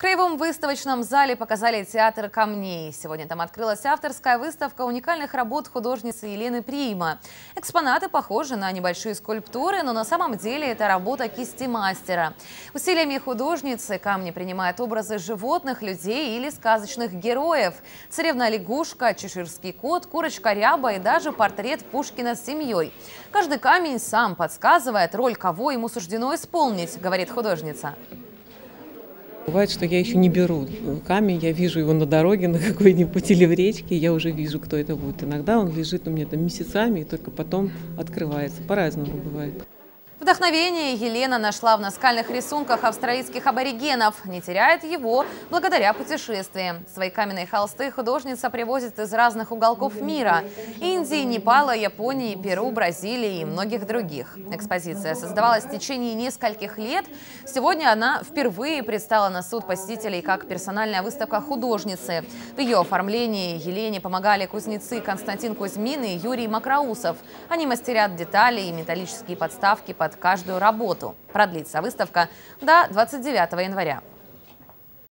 Краевом выставочном зале показали театр камней. Сегодня там открылась авторская выставка уникальных работ художницы Елены Приима. Экспонаты похожи на небольшие скульптуры, но на самом деле это работа кисти мастера. Усилиями художницы камни принимают образы животных, людей или сказочных героев. Царевна-лягушка, чеширский кот, курочка-ряба и даже портрет Пушкина с семьей. Каждый камень сам подсказывает, роль кого ему суждено исполнить, говорит художница. Бывает, что я еще не беру камень, я вижу его на дороге, на какой-нибудь или в речке, я уже вижу, кто это будет. Иногда он лежит у меня там месяцами и только потом открывается. По-разному бывает. Вдохновение Елена нашла в наскальных рисунках австралийских аборигенов. Не теряет его благодаря путешествиям. Свои каменные холсты художница привозит из разных уголков мира – Индии, Непала, Японии, Перу, Бразилии и многих других. Экспозиция создавалась в течение нескольких лет. Сегодня она впервые предстала на суд посетителей как персональная выставка художницы. В ее оформлении Елене помогали кузнецы Константин Кузьмин и Юрий Макроусов. Они мастерят детали и металлические подставки под каждую работу. Продлится выставка до 29 января.